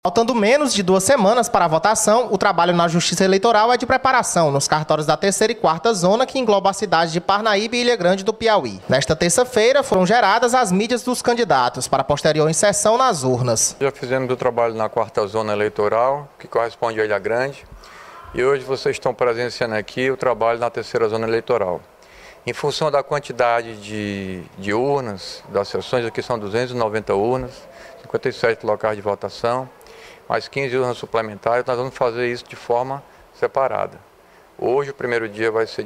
Faltando menos de 2 semanas para a votação, o trabalho na Justiça Eleitoral é de preparação nos cartórios da 3ª e 4ª zona, que engloba a cidade de Parnaíba e Ilha Grande do Piauí. Nesta terça-feira, foram geradas as mídias dos candidatos para posterior inserção nas urnas. Já fizemos o trabalho na 4ª zona eleitoral, que corresponde à Ilha Grande, e hoje vocês estão presenciando aqui o trabalho na 3ª zona eleitoral. Em função da quantidade de urnas, das sessões, aqui são 290 urnas, 57 locais de votação, mais 15 urnas suplementares, nós vamos fazer isso de forma separada. Hoje o primeiro dia vai ser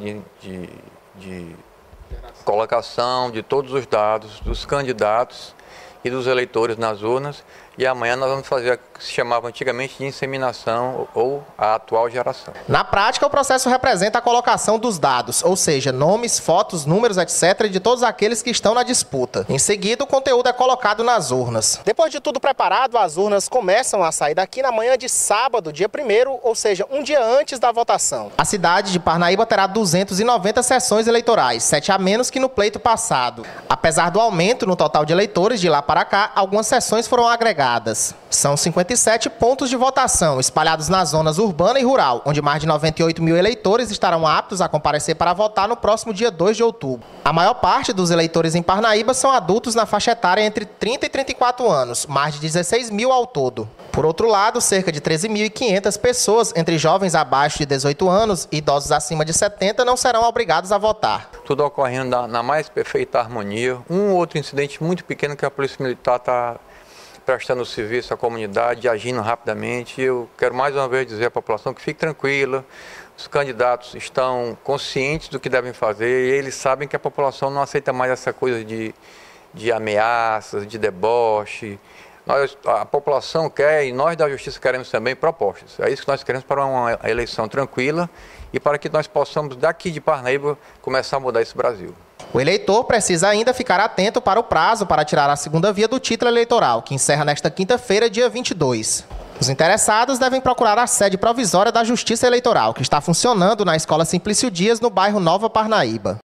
de colocação de todos os dados dos candidatos e dos eleitores nas urnas, e amanhã nós vamos fazer o que se chamava antigamente de inseminação ou a atual geração. Na prática, o processo representa a colocação dos dados, ou seja, nomes, fotos, números, etc., de todos aqueles que estão na disputa. Em seguida, o conteúdo é colocado nas urnas. Depois de tudo preparado, as urnas começam a sair daqui na manhã de sábado, dia 1º, ou seja, um dia antes da votação. A cidade de Parnaíba terá 290 sessões eleitorais, 7 a menos que no pleito passado. Apesar do aumento no total de eleitores de lá para cá, algumas sessões foram agregadas. São 57 pontos de votação espalhados nas zonas urbana e rural, onde mais de 98 mil eleitores estarão aptos a comparecer para votar no próximo dia 2 de outubro. A maior parte dos eleitores em Parnaíba são adultos na faixa etária entre 30 e 34 anos, mais de 16 mil ao todo. Por outro lado, cerca de 13.500 pessoas, entre jovens abaixo de 18 anos e idosos acima de 70, não serão obrigados a votar. Tudo ocorrendo na mais perfeita harmonia. Um outro incidente muito pequeno que a Polícia Militar está prestando serviço à comunidade, agindo rapidamente. Eu quero mais uma vez dizer à população que fique tranquila, os candidatos estão conscientes do que devem fazer e eles sabem que a população não aceita mais essa coisa de ameaças, de deboche. A população quer, e nós da Justiça queremos também, propostas. É isso que nós queremos para uma eleição tranquila e para que nós possamos, daqui de Parnaíba, começar a mudar esse Brasil. O eleitor precisa ainda ficar atento para o prazo para tirar a segunda via do título eleitoral, que encerra nesta quinta-feira, dia 22. Os interessados devem procurar a sede provisória da Justiça Eleitoral, que está funcionando na Escola Simplício Dias, no bairro Nova Parnaíba.